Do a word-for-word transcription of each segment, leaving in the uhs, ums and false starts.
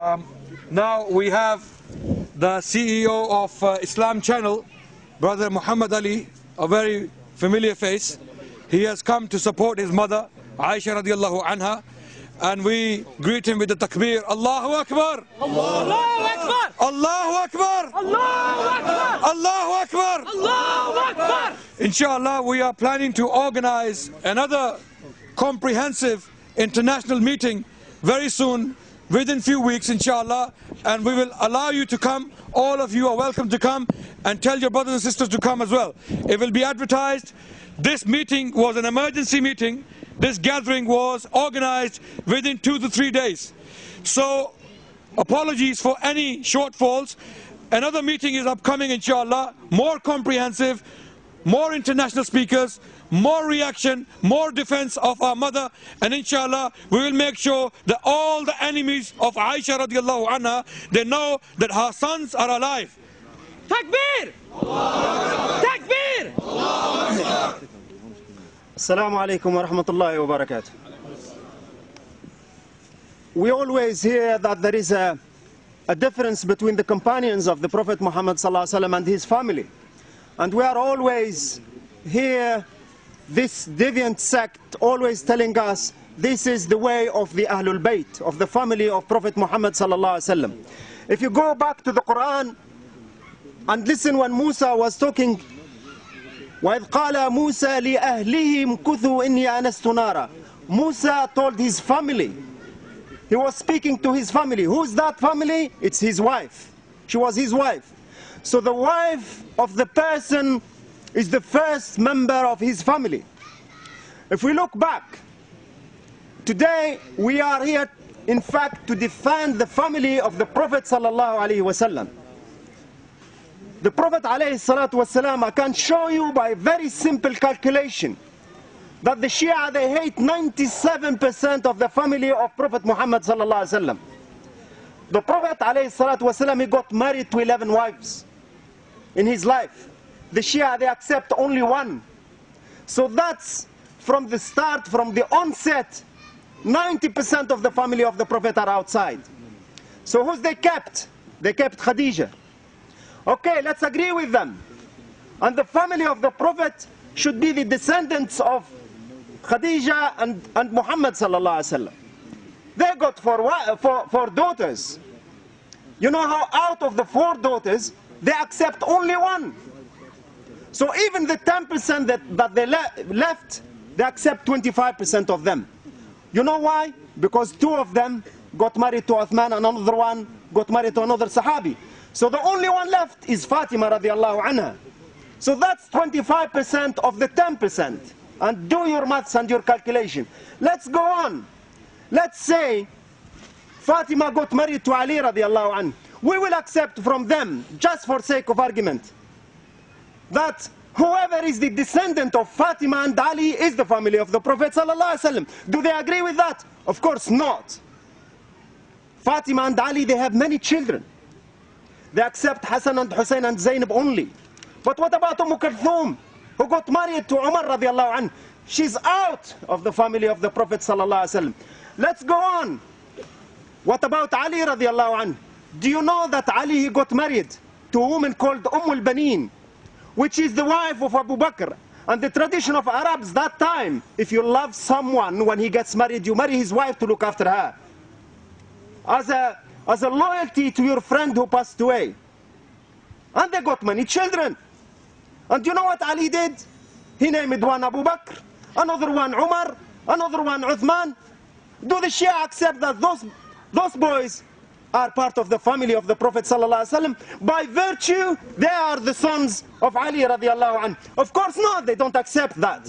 Um, now we have the C E O of uh, Islam Channel, Brother Muhammad Ali, a very familiar face. He has come to support his mother, Aisha radiallahu anha, and we greet him with the takbir. Allahu Akbar! Allahu Akbar! Allahu Akbar! Allahu Akbar! Allahu Akbar! Allahu Akbar! Inshallah, we are planning to organize another comprehensive international meeting very soon, within few weeks, inshallah, and we will allow you to come. All of you are welcome to come, and tell your brothers and sisters to come as well. It will be advertised. This meeting was an emergency meeting. This gathering was organized within two to three days. So apologies for any shortfalls. Another meeting is upcoming, inshallah, more comprehensive, more international speakers, more reaction, more defense of our mother, and inshallah we will make sure that all the enemies of Aisha radiallahu anha, they know that her sons are alive. Takbir! Takbir! Assalamu alaikum wa rahmatullahi wa barakatuh. We always hear that there is a, a difference between the companions of the Prophet Muhammad sallallahu alaihi wasallam and his family. And we are always here, this deviant sect always telling us this is the way of the Ahlul Bayt, of the family of Prophet Muhammad sallallahu alaihi wasallam. If you go back to the Quran and listen when Musa was talking, وَإِذْ قَالَ مُوسَى لِأَهْلِهِ امْكُثُوا إِنِّي آنَسْتُ نَارًا. Musa told his family, he was speaking to his family. Who's that family? It's his wife. She was his wife. So the wife of the person is the first member of his family. If we look back, today we are here in fact to defend the family of the Prophet sallallahu alaihi wasallam. The Prophet alayhi salatu wasalam, I can show you by very simple calculation that the Shia, they hate ninety-seven percent of the family of Prophet Muhammad sallallahu alaihi wasallam. The Prophet alayhi salatu wasalam, he got married to eleven wives in his life. The Shia, they accept only one. So that's from the start, from the onset, ninety percent of the family of the Prophet are outside. So who's they kept? They kept Khadija. Okay, let's agree with them. And the family of the Prophet should be the descendants of Khadija and, and Muhammad sallallahu alaihi wasallam. They got four, four, four daughters. You know how out of the four daughters, they accept only one. So even the ten percent that, that they le left, they accept twenty-five percent of them. You know why? Because two of them got married to Uthman and another one got married to another Sahabi. So the only one left is Fatima radiallahu anha. So that's twenty-five percent of the ten percent. And do your maths and your calculation. Let's go on. Let's say Fatima got married to Ali radiallahu anhu. We will accept from them, just for sake of argument, that whoever is the descendant of Fatima and Ali is the family of the Prophet sallallahu alaihi wasallam. Do they agree with that? Of course not. Fatima and Ali, they have many children. They accept Hassan and Hussein and Zainab only. But what about Umm Kulthum, who got married to Umar radiallahu anhu? She's out of the family of the Prophet sallallahu alaihi wasallam. Let's go on. What about Ali radiallahu anhu? Do you know that Ali, he got married to a woman called Umm al-Banin, which is the wife of Abu Bakr? And the tradition of Arabs that time, if you love someone, when he gets married, you marry his wife to look after her, as a, as a loyalty to your friend who passed away. And they got many children. And you know what Ali did? He named one Abu Bakr, another one Umar, another one Uthman. Do the Shia accept that those, those boys are part of the family of the Prophet sallallahu alaihi wasallam? By virtue, they are the sons of Ali radiallahu anhu. Of course not, they don't accept that.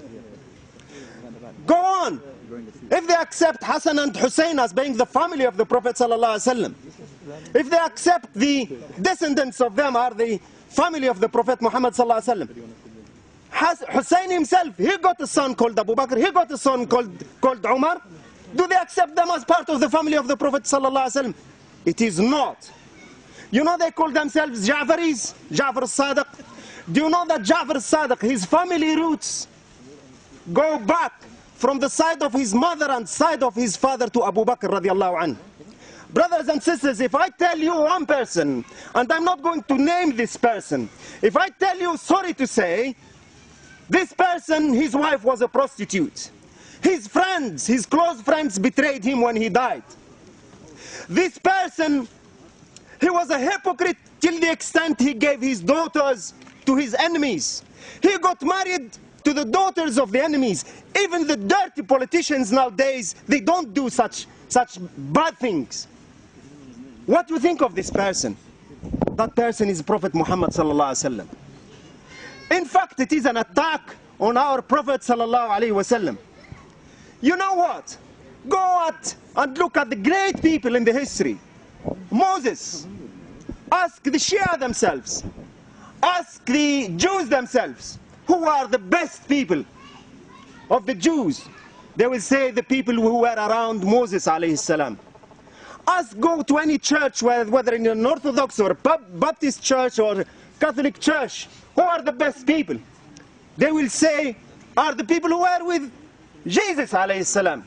Go on. If they accept Hassan and Hussein as being the family of the Prophet sallallahu alaihi wasallam, if they accept the descendants of them are the family of the Prophet Muhammad sallallahu alaihi wasallam, Hussein himself, he got a son called Abu Bakr, he got a son called, called Umar. Do they accept them as part of the family of the Prophet sallallahu alaihi wasallam? It is not. You know they call themselves Ja'faris, Ja'far al-Sadiq. Do you know that Ja'far al-Sadiq, his family roots go back from the side of his mother and side of his father to Abu Bakr radiallahu anhu? Brothers and sisters, if I tell you one person, and I'm not going to name this person, if I tell you, sorry to say, this person, his wife was a prostitute. His friends, his close friends betrayed him when he died. This person, he was a hypocrite till the extent he gave his daughters to his enemies. He got married to the daughters of the enemies. Even the dirty politicians nowadays, they don't do such, such bad things. What do you think of this person? That person is Prophet Muhammad sallallahu alaihi wasallam. In fact, it is an attack on our Prophet sallallahu alaihi wasallam. You know what? Go out and look at the great people in the history. Moses. Ask the Shia themselves. Ask the Jews themselves. Who are the best people of the Jews? They will say the people who were around Moses alayhi salam. Ask, go to any church, whether in an Orthodox or Baptist church or Catholic church, who are the best people? They will say, are the people who were with Jesus alayhi salam.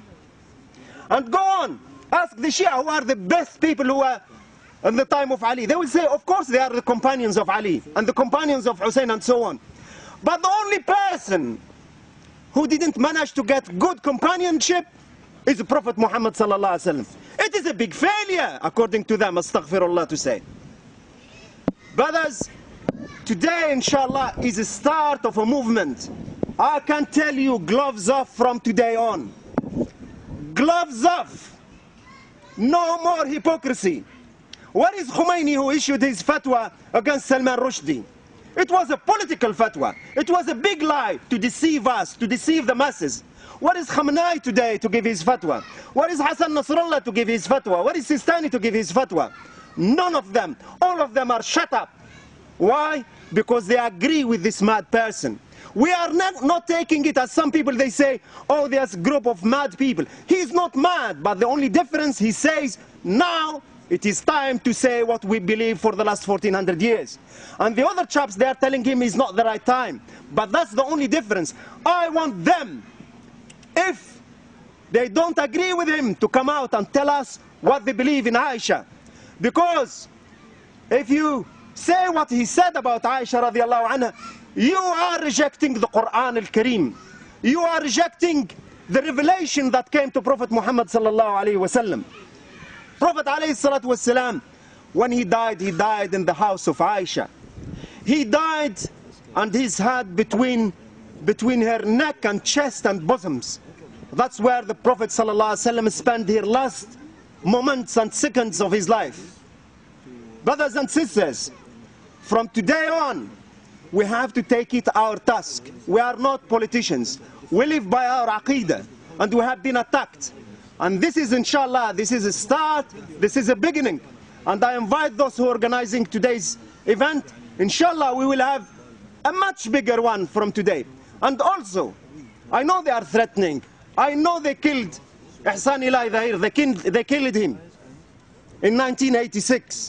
And go on, ask the Shia who are the best people who were in the time of Ali. They will say, of course they are the companions of Ali and the companions of Hussein and so on. But the only person who didn't manage to get good companionship is the Prophet Muhammad sallallahu alaihi wasallam. It is a big failure according to them, astaghfirullah to say. Brothers, today inshallah is the start of a movement. I can tell you, gloves off from today on. Gloves off. No more hypocrisy. What is Khomeini who issued his fatwa against Salman Rushdie? It was a political fatwa. It was a big lie to deceive us, to deceive the masses. What is Khamenei today to give his fatwa? What is Hassan Nasrallah to give his fatwa? What is Sistani to give his fatwa? None of them. All of them are shut up. Why? Because they agree with this mad person. We are not, not taking it as some people, they say, oh, there's a group of mad people. He's not mad, but the only difference, he says, now it is time to say what we believe for the last fourteen hundred years. And the other chaps, they are telling him it's not the right time. But that's the only difference. I want them, if they don't agree with him, to come out and tell us what they believe in Aisha. Because if you say what he said about Aisha radiallahu anha, you are rejecting the Quran al-Kareem. You are rejecting the revelation that came to Prophet Muhammad sallallahu alayhi wa sallam. Prophet alayhi salatu wasalam, when he died, he died in the house of Aisha. He died and his head between, between her neck and chest and bosoms. That's where the Prophet sallallahu alayhi wa sallam spent his last moments and seconds of his life. Brothers and sisters, from today on, we have to take it our task. We are not politicians. We live by our aqidah, and we have been attacked. And this is, inshallah, this is a start, this is a beginning. And I invite those who are organizing today's event, inshallah, we will have a much bigger one from today. And also, I know they are threatening. I know they killed Ihsan Ilahi Dhahir, they killed, they killed him in nineteen eighty-six.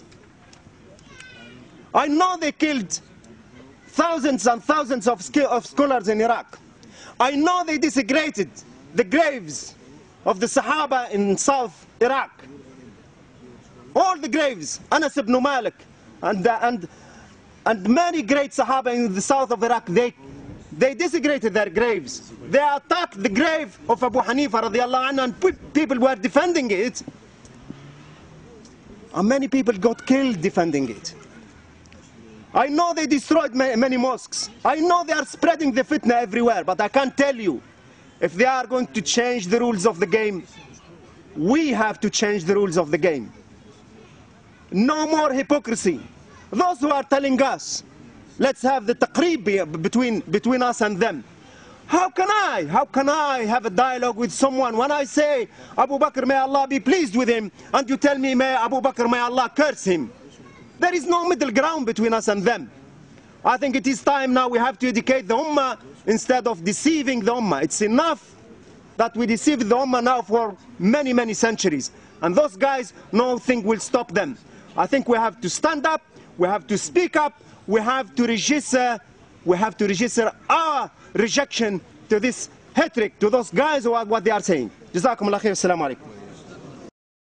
I know they killed thousands and thousands of, of scholars in Iraq. I know they desecrated the graves of the Sahaba in South Iraq. All the graves, Anas ibn Malik, and, uh, and, and many great Sahaba in the south of Iraq, they, they desecrated their graves. They attacked the grave of Abu Hanifa radiallahu anhu, and people were defending it. And many people got killed defending it. I know they destroyed many mosques. I know they are spreading the fitna everywhere, but I can't tell you, if they are going to change the rules of the game, we have to change the rules of the game. No more hypocrisy. Those who are telling us, let's have the taqreeb between, between us and them. How can I, how can I have a dialogue with someone when I say, Abu Bakr, may Allah be pleased with him, and you tell me, may Abu Bakr, may Allah curse him? There is no middle ground between us and them. I think it is time now we have to educate the Ummah instead of deceiving the Ummah. It's enough that we deceive the Ummah now for many, many centuries. And those guys, nothing will stop them. I think we have to stand up, we have to speak up, we have to register, we have to register our rejection to this hatred, to those guys who are what they are saying. Jazakumullah khair, assalamu alaikum.